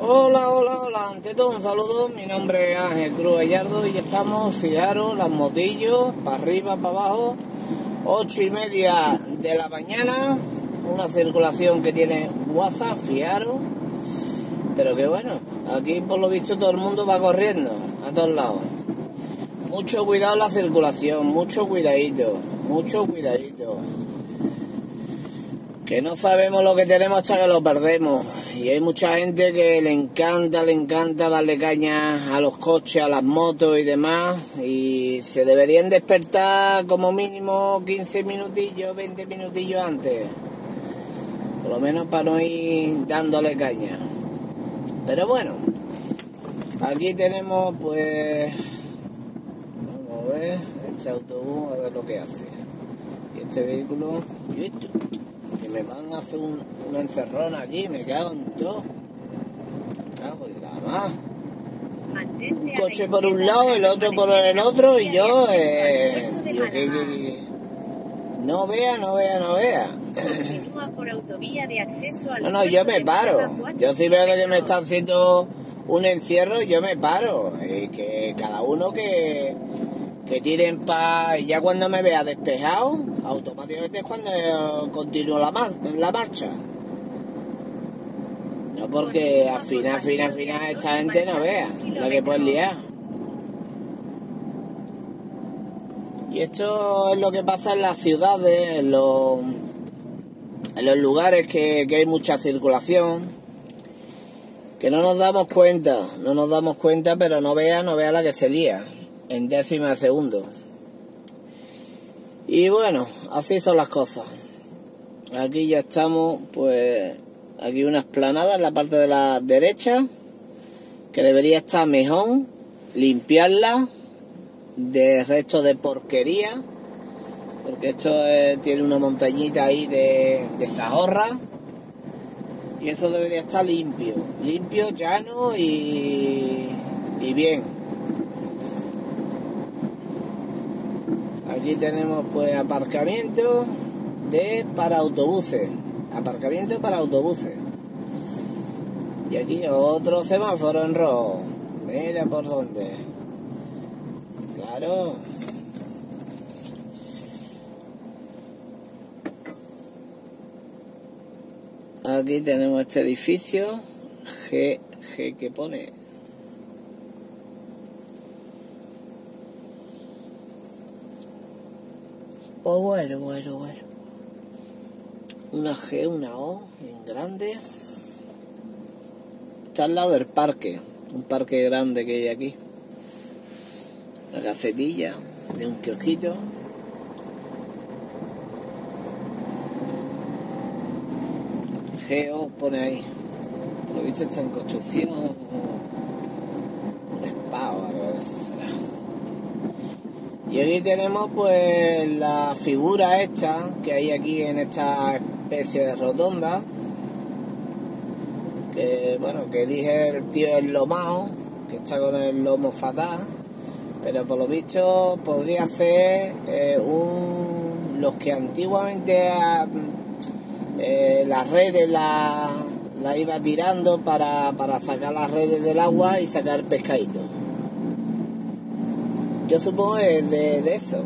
Hola, hola, hola, ante todo un saludo, mi nombre es Ángel Cruz Gallardo y estamos, fijaros, las motillos, para arriba, para abajo, 8:30 de la mañana, una circulación que tiene WhatsApp, fijaros, pero que bueno, aquí por lo visto todo el mundo va corriendo, a todos lados. Mucho cuidado en la circulación, mucho cuidadito, que no sabemos lo que tenemos hasta que lo perdemos. Y hay mucha gente que le encanta darle caña a los coches, a las motos y demás, y se deberían despertar como mínimo 15 minutillos, 20 minutillos antes, por lo menos para no ir dándole caña. Pero bueno, aquí tenemos pues, vamos a ver, este autobús, a ver lo que hace, y este vehículo, y esto, que me van a hacer una encerrona allí, me cago en todo. Me cago en la más. Un coche por un lado, el otro por el otro, y yo, digo, que no vea. Continúa por autovía de acceso al No, yo me paro. Yo si veo que me están haciendo un encierro, yo me paro. Y que cada uno que tiren y ya cuando me vea despejado, automáticamente es cuando continúo la marcha. No porque al final esta gente no vea lo que puede liar. Y esto es lo que pasa en las ciudades, en los lugares que hay mucha circulación, que no nos damos cuenta, pero no vea la que se lía en décimas de segundo. Y bueno, así son las cosas. Aquí ya estamos, pues, aquí una explanada en la parte de la derecha, que debería estar mejor, limpiarla de resto de porquería, porque esto tiene una montañita ahí de zahorra, y eso debería estar limpio, llano y bien. Aquí tenemos pues aparcamiento para autobuses. Y aquí otro semáforo en rojo. Mira por dónde. Claro. Aquí tenemos este edificio G que pone. Oh, bueno. Una G, una O, en grande. Está al lado del parque, un parque grande que hay aquí. La casetilla de un kiosquito. Geo pone ahí. Lo visto está en construcción. Un spa o algo de eso será. Y aquí tenemos pues la figura esta que hay aquí en esta especie de rotonda, que bueno, que dije el tío es lomao, que está con el lomo fatal, pero por lo visto podría ser los que antiguamente las redes la iba tirando para sacar las redes del agua y sacar pescadito. Yo supongo de eso.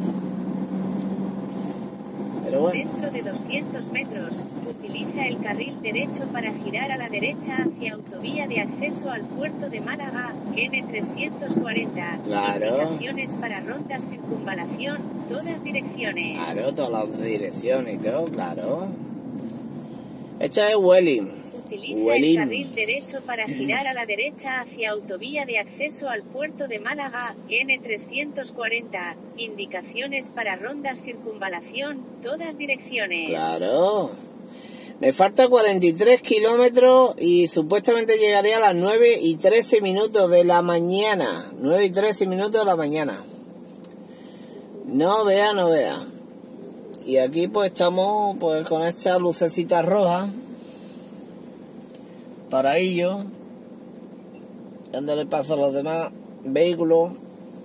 Pero bueno. Dentro de 200 metros, utiliza el carril derecho para girar a la derecha hacia autovía de acceso al puerto de Málaga, N340. Claro. Indicaciones para rondas circunvalación, todas direcciones. Claro, todas las direcciones y todo, claro. Esto es Welling. Utiliza el carril derecho para girar a la derecha hacia autovía de acceso al puerto de Málaga, N340. Indicaciones para rondas circunvalación, todas direcciones. Claro. Me falta 43 kilómetros y supuestamente llegaría a las 9:13 de la mañana. 9:13 de la mañana. No vea. Y aquí pues estamos pues con estas lucecitas rojas. Para ello, dándole paso a los demás vehículos.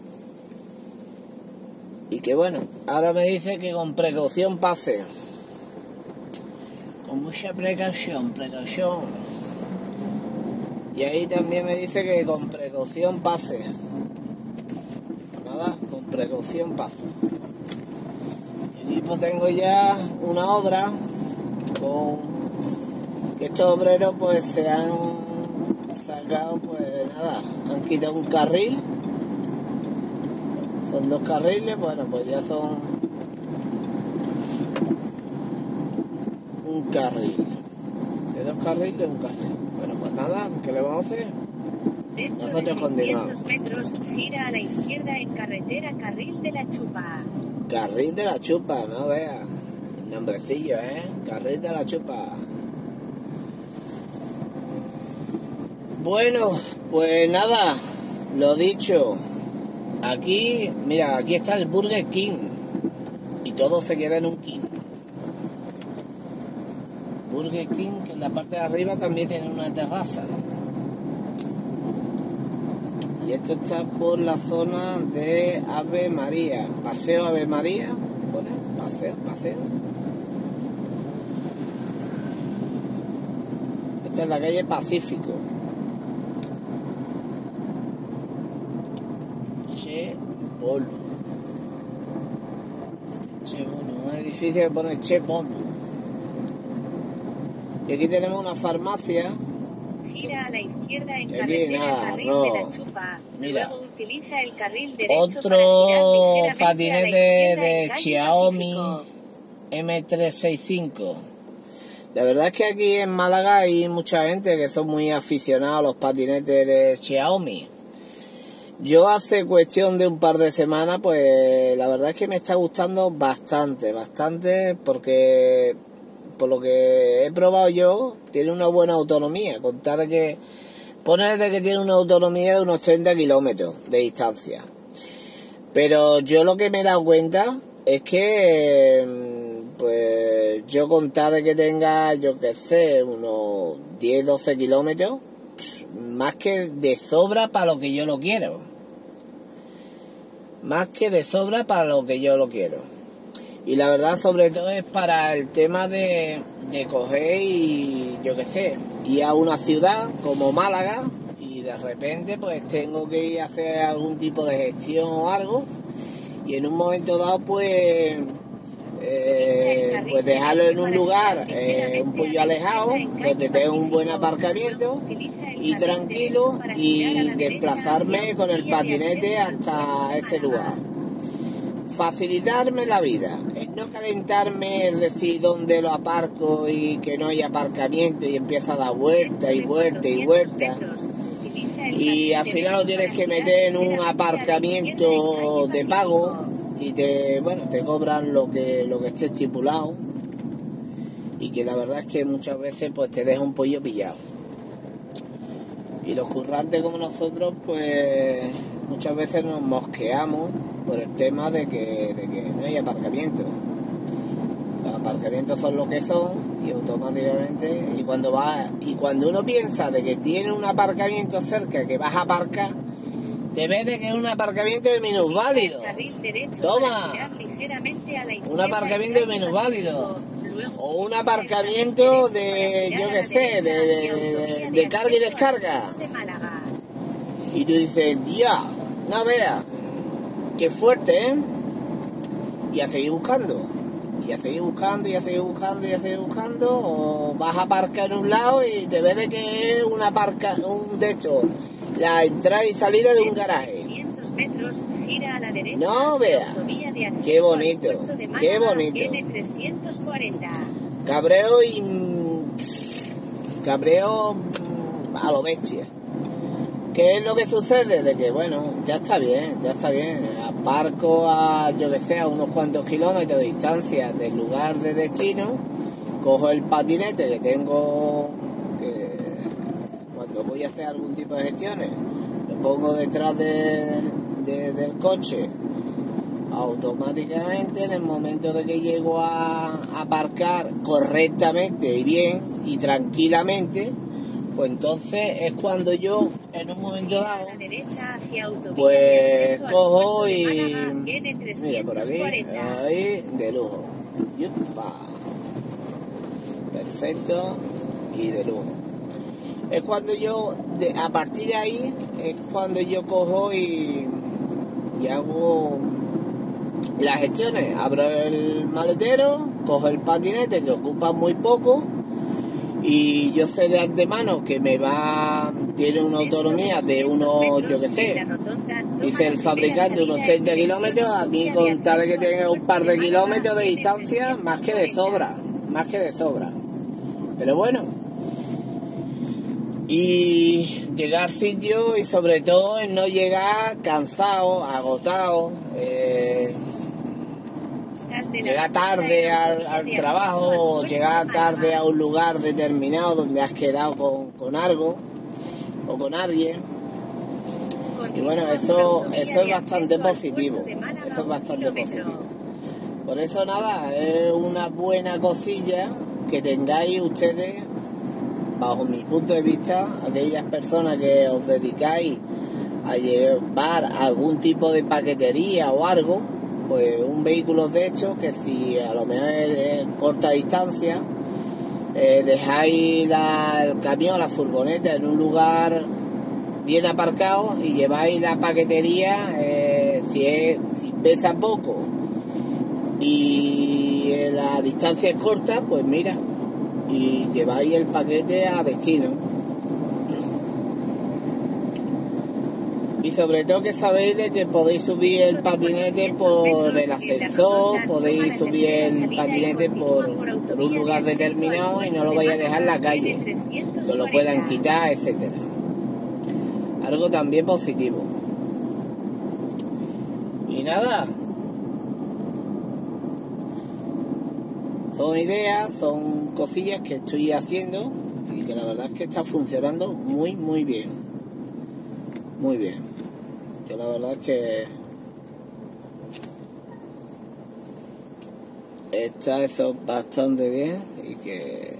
Y que bueno, ahora me dice que con precaución pase. Con mucha precaución. Y ahí también me dice que con precaución pase. Nada, con precaución pase. Y aquí pues tengo ya una obra con que estos obreros pues se han sacado, pues nada, han quitado un carril. Son 2 carriles, bueno, pues ya son un carril. De 2 carriles, un carril. Bueno, pues nada, ¿qué le vamos a hacer? Dentro Nosotros de continuamos. 600 metros, gira a la izquierda en carretera Carril de la Chupa. Carril de la Chupa, no vea. El nombrecillo, Carril de la Chupa. Bueno, pues nada, lo dicho. Aquí, mira, aquí está el Burger King. Y todo se queda en un King. Burger King, que en la parte de arriba también tiene una terraza. Y esto está por la zona de Ave María. Paseo Ave María. Pone paseo. Esta es la calle Pacífico. Che Bolu. Un edificio que pone Che Bolu. Y aquí tenemos una farmacia. Gira a la izquierda en Y aquí carretera nada, Carril no. de la Chupa. Mira. Luego utiliza el carril derecho Otro para girar ligeramente a la patinete izquierda de en calle Xiaomi Pacífico. M365. La verdad es que aquí en Málaga hay mucha gente que son muy aficionados a los patinetes de Xiaomi. Yo hace cuestión de un par de semanas, pues la verdad es que me está gustando bastante, porque por lo que he probado yo, tiene una buena autonomía. Contar de que poner que tiene una autonomía de unos 30 kilómetros de distancia. Pero yo lo que me he dado cuenta es que, pues yo contar de que tenga, yo qué sé, unos 10-12 kilómetros, más que de sobra para lo que yo lo quiero. Más que de sobra para lo que yo lo quiero. Y la verdad, sobre todo, es para el tema de coger y, yo qué sé, ir a una ciudad como Málaga y de repente pues tengo que ir a hacer algún tipo de gestión o algo y en un momento dado pues dejarlo en un lugar un poco alejado, donde tenga un buen aparcamiento y tranquilo y desplazarme con el patinete hasta ese lugar. Facilitarme la vida, es no calentarme, es decir, dónde lo aparco y que no hay aparcamiento y empieza a dar vuelta y vuelta y vuelta. Y al final lo tienes que meter en un aparcamiento de pago y te cobran lo que esté estipulado y que la verdad es que muchas veces pues te deja un pollo pillado. Y los currantes como nosotros pues muchas veces nos mosqueamos por el tema de que no hay aparcamiento. Los aparcamientos son lo que son y automáticamente y cuando uno piensa de que tiene un aparcamiento cerca que vas a aparcar, te ves de que es un aparcamiento de minusválido. Toma, un aparcamiento de minusválido o un aparcamiento de, yo qué sé, de carga y descarga. Y tú dices, ya, no veas, qué fuerte, ¿eh? Y a seguir buscando, o vas a aparcar en un lado y te ves de que es un de estos, la entrada y salida de un garaje. No veas, qué bonito, qué bonito. Cabreo a lo bestia. ¿Qué es lo que sucede? De que, bueno, ya está bien. Aparco a, yo que sé, a unos cuantos kilómetros de distancia del lugar de destino, cojo el patinete que tengo, que cuando voy a hacer algún tipo de gestiones, lo pongo detrás del coche, automáticamente en el momento de que llego a aparcar correctamente y bien y tranquilamente, pues entonces es cuando yo en un momento dado pues cojo y mira por aquí, ahí de lujo, yupa, perfecto y de lujo. es cuando yo, a partir de ahí, es cuando yo cojo y hago las gestiones. Abro el maletero, cojo el patinete que ocupa muy poco y yo sé de antemano que tiene una autonomía de unos, yo qué sé, dice el fabricante unos 30 kilómetros, a mí con tal de que tenga un par de kilómetros de distancia, más que de sobra. Pero bueno, y llegar al sitio y sobre todo en no llegar cansado, agotado, llegar tarde al trabajo o llegar tarde a un lugar determinado donde has quedado con algo o con alguien. Y bueno, eso es bastante positivo. Por eso nada, es una buena cosilla que tengáis ustedes, bajo mi punto de vista, aquellas personas que os dedicáis a llevar algún tipo de paquetería o algo, pues un vehículo de estos que si a lo mejor es de corta distancia, dejáis el camión, la furgoneta en un lugar bien aparcado y lleváis la paquetería, si pesa poco y la distancia es corta, pues mira, y lleváis el paquete a destino. Y sobre todo que sabéis de que podéis subir el patinete por el ascensor, podéis subir el patinete por un lugar determinado y no lo vais a dejar en la calle, que lo puedan quitar, etcétera. Algo también positivo. Y nada, son ideas, son cosillas que estoy haciendo y que la verdad es que está funcionando muy bien. Muy bien. Que la verdad es que está eso bastante bien y que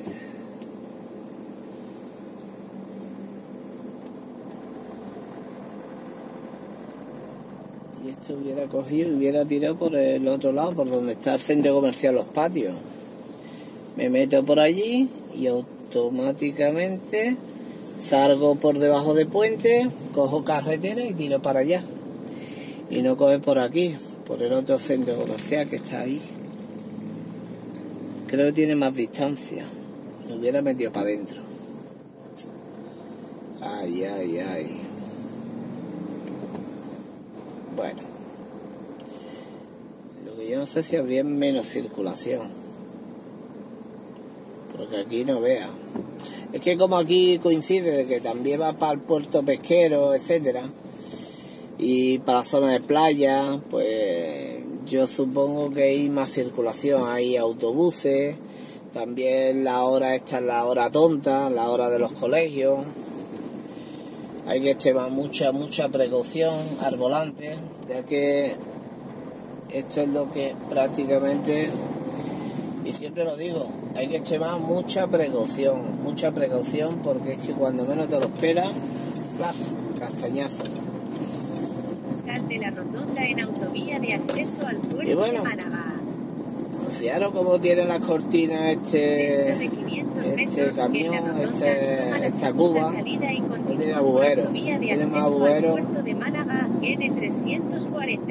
esto hubiera cogido y hubiera tirado por el otro lado, por donde está el centro comercial Los Patios. Me meto por allí y automáticamente salgo por debajo del puente, cojo carretera y tiro para allá. Y no coge por aquí, por el otro centro comercial que está ahí. Creo que tiene más distancia. Me hubiera metido para adentro. Ay. Bueno. Lo que yo no sé si habría menos circulación. Porque aquí no vea. Es que como aquí coincide de que también va para el puerto pesquero, etcétera, y para la zona de playa, pues yo supongo que hay más circulación, hay autobuses, también la hora esta es la hora tonta, la hora de los colegios, hay que llevar mucha precaución al volante, ya que esto es lo que prácticamente, y siempre lo digo, hay que llevar mucha precaución, porque es que cuando menos te lo esperas, ¡plaf!, castañazo. Sal de la rotonda en autovía de acceso al puerto y bueno, de Málaga. Fijaros cómo tiene las cortinas este camión, esta cuba, no tiene agujero, tiene más agujero. Puerto de Málaga, N340.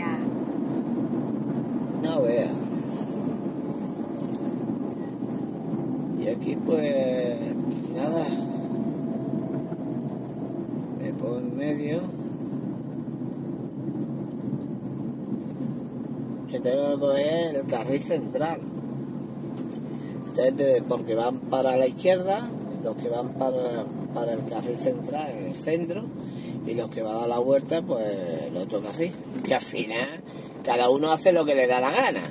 No veas. Y aquí pues nada, me pongo en medio, que tengo que coger el carril central. Entonces, porque van para la izquierda, los que van para el carril central en el centro, y los que van a dar la vuelta pues el otro carril, que al final cada uno hace lo que le da la gana.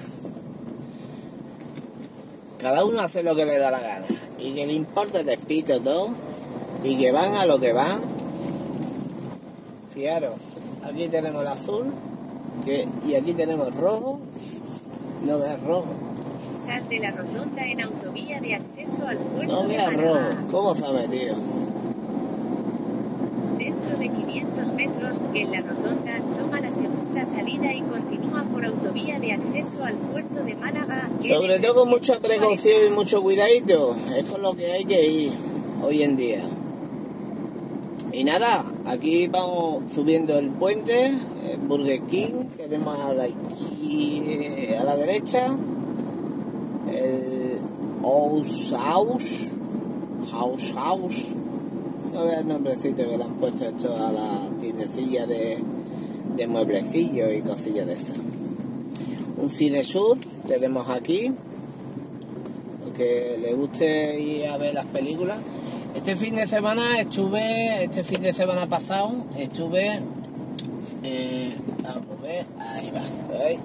Y que le importa el despito todo, y que van a lo que van. Fijaros, aquí tenemos el azul, y aquí tenemos el rojo. No veas rojo. Sal de la rotonda en autovía de acceso al puerto No de veas Málaga. rojo. ¿Cómo se ha metido? Dentro de 500 metros, en la rotonda, toma la segunda salida y continúa por autovía de acceso al puerto de Málaga. Sobre todo con mucha precaución y mucho cuidadito. Es con lo que hay que ir hoy en día. Y nada, aquí vamos subiendo el puente, el Burger King, tenemos a la derecha el House, no veo el nombrecito que le han puesto esto a la tiendecilla de mueblecillos y cosillas de esas. Un Cine Sur tenemos aquí, que le guste ir a ver las películas. Este fin de semana pasado estuve ahí va, ¿veis?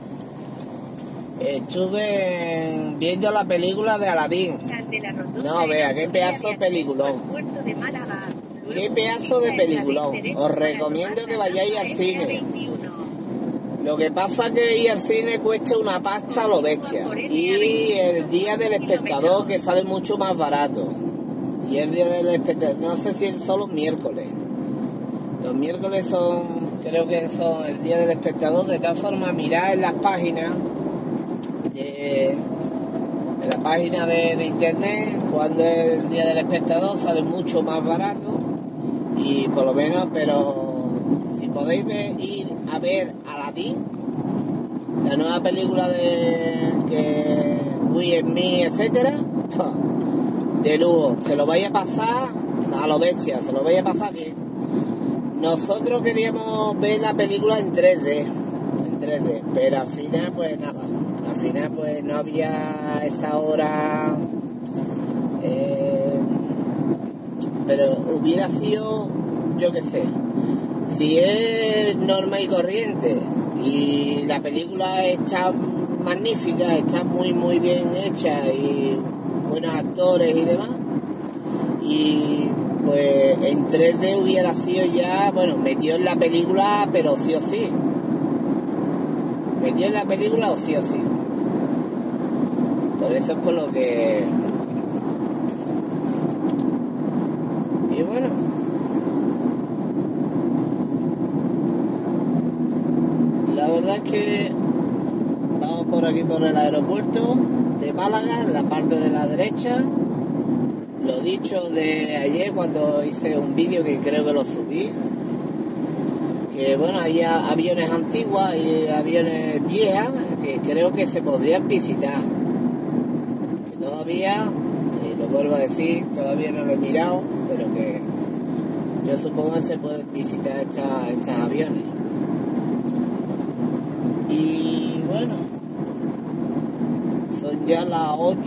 Estuve viendo la película de Aladdin. No, vea, qué pedazo de peliculón. Qué pedazo de peliculón. Os recomiendo que vayáis al cine. Lo que pasa es que ir al cine cuesta una pasta a lo bestia. Y el día del espectador, que sale mucho más barato. Y el día del espectador, no sé si son los miércoles. Los miércoles creo que son el día del espectador. De tal forma, mirad en las páginas, en la página de internet, cuando es el día del espectador, sale mucho más barato. Y por lo menos, pero si podéis ir a ver Aladdin, la nueva película que We and Me, etcétera, de lujo, se lo vais a pasar a lo bestia, se lo vais a pasar bien. Nosotros queríamos ver la película en 3D, pero al final pues nada, pues no había esa hora, pero hubiera sido, yo qué sé, si es norma y corriente y la película está magnífica, está muy muy bien hecha y buenos actores y demás, y pues en 3D hubiera sido ya, bueno, metido en la película, pero sí o sí. Metido en la película o sí o sí. Por eso es por lo que... Y bueno, la verdad es que vamos por aquí por el aeropuerto de Málaga, en la parte de la derecha. Lo dicho de ayer cuando hice un vídeo, que creo que lo subí, que bueno, hay aviones antiguos y aviones viejas que creo que se podrían visitar, que todavía, y lo vuelvo a decir, todavía no lo he mirado, pero que yo supongo que se pueden visitar estos aviones. Y bueno, son ya las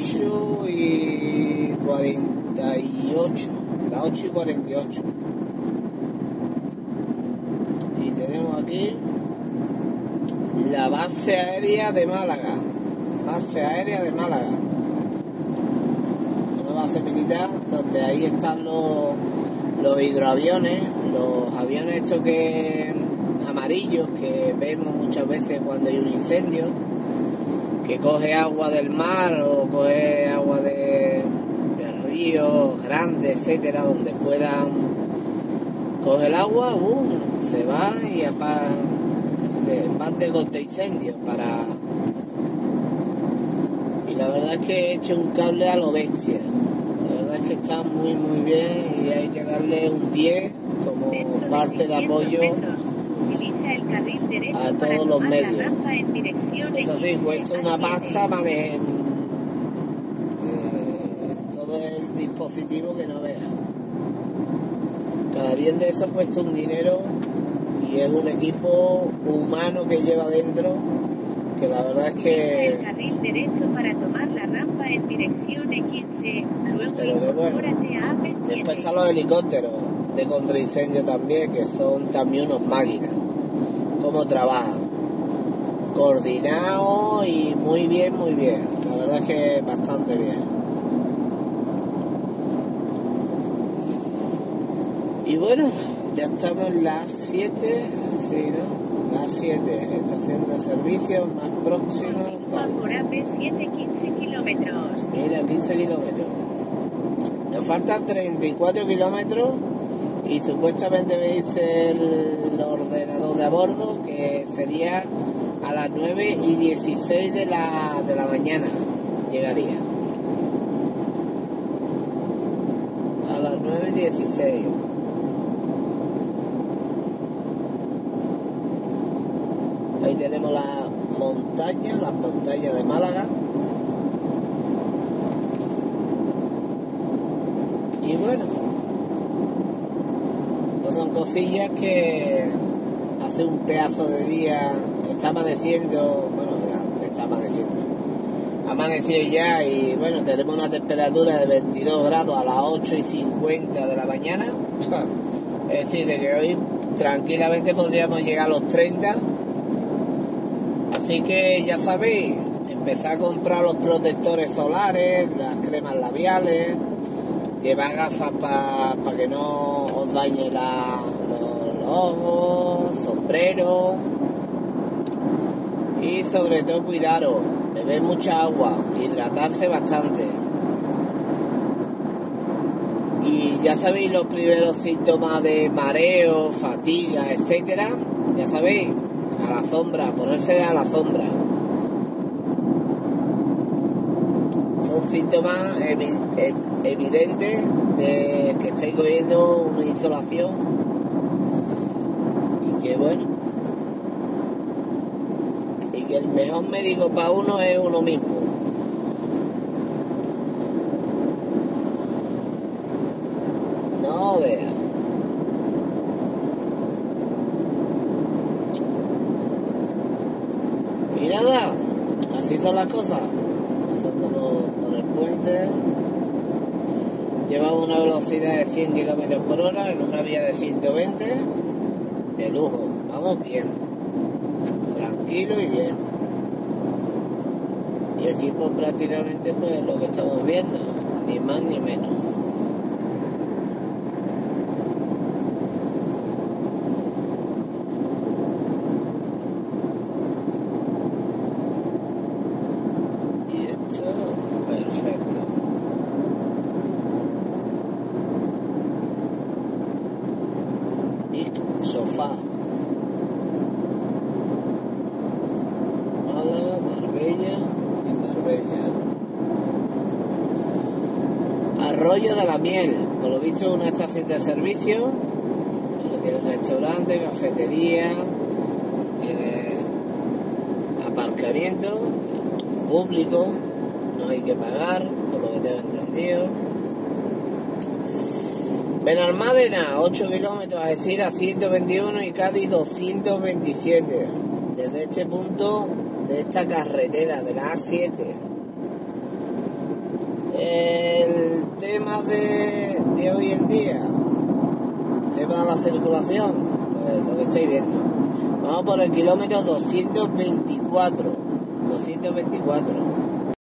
8:48, las 8:48. Y tenemos aquí la base aérea de Málaga. Una base militar donde ahí están los hidroaviones, los aviones estos amarillos que vemos muchas veces cuando hay un incendio, que coge agua del mar o coge agua de ríos grandes, etcétera, donde puedan coger el agua, se va y parte contra incendios y la verdad es que he hecho un cable a lo bestia. La verdad es que está muy muy bien y hay que darle un 10 como parte de apoyo a todos los medios. Eso sí, cuesta una pasta manejar todo el dispositivo que no veas. Cada avión de eso cuesta un dinero y es un equipo humano que lleva dentro, que la verdad es que... El carril derecho para tomar la rampa en dirección E15, luego incorpórate a AP7. Después están los helicópteros de contraincendio también, que son también unos máquinas. Cómo trabajan, coordinados y muy bien, la verdad es que bastante bien. Y bueno, ya estamos en las 7, sí, ¿no? Las 7, estación de servicio más próxima. Continúa por AP7 15 kilómetros. Mira, 15 kilómetros. Nos faltan 34 kilómetros y supuestamente me dice el ordenador de a bordo que sería a las 9:16 de la mañana llegaría. A las 9:16. Ahí tenemos las montañas de Málaga. Y bueno, pues son cosillas que hace un pedazo de día está amaneciendo, bueno, ya está amaneciendo. Amaneció ya y bueno, tenemos una temperatura de 22 grados a las 8:50 de la mañana. Es decir, de que hoy tranquilamente podríamos llegar a los 30. Así que ya sabéis, empezar a comprar los protectores solares, las cremas labiales, llevar gafas para que no os dañe los ojos, sombrero y sobre todo cuidaros, beber mucha agua, hidratarse bastante. Y ya sabéis los primeros síntomas de mareo, fatiga, etcétera, ya sabéis, a la sombra, ponerse a la sombra. Son síntomas evidentes de que estáis cogiendo una insolación y que bueno, y que el mejor médico para uno es uno mismo. No veas. Y nada, así son las cosas. Pasándonos por el puente. Llevamos una velocidad de 100 km por hora en una vía de 120. De lujo, vamos bien. Tranquilo y bien. Y aquí pues prácticamente pues lo que estamos viendo. Ni más ni menos. Sofá. Málaga, Marbella y Marbella. Arroyo de la Miel, por lo visto una estación de servicio. Tiene restaurante, cafetería, tiene aparcamiento público, no hay que pagar, por lo que tengo entendido. Benalmádena, 8 kilómetros, es decir, a 121 y Cádiz 227. Desde este punto, de esta carretera, de la A7. El tema de hoy en día, el tema de la circulación, pues lo que estáis viendo. Vamos por el kilómetro 224.